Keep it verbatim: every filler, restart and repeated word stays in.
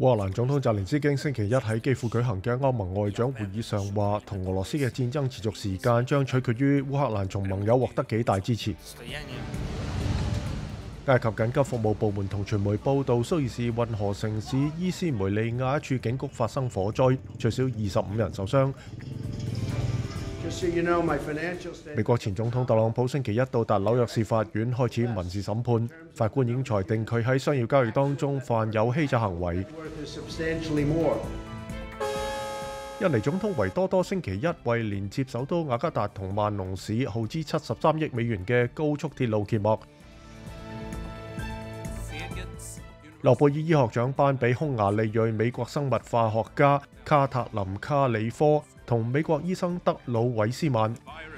烏克蘭總統澤連斯基星期一喺基輔舉行嘅歐盟外長會議上話，同俄羅斯嘅戰爭持續時間將取決於烏克蘭從盟友獲得幾大支持。埃及緊急服務部門同傳媒報道，蘇伊士運河城市伊斯梅利亞一處警局發生火災，最少二十五人受傷。美國前總統特朗普星期一到達紐約市法院開始民事審判，法官已經裁定佢喺商業交易當中犯有欺詐行為。印尼總統維多多星期一為連接首都雅加達同萬隆市耗資七十三億美元嘅高速鐵路揭幕。諾貝爾醫學獎頒俾匈牙利裔美國生物化學家卡塔琳卡里科同美國醫生德魯韋斯曼。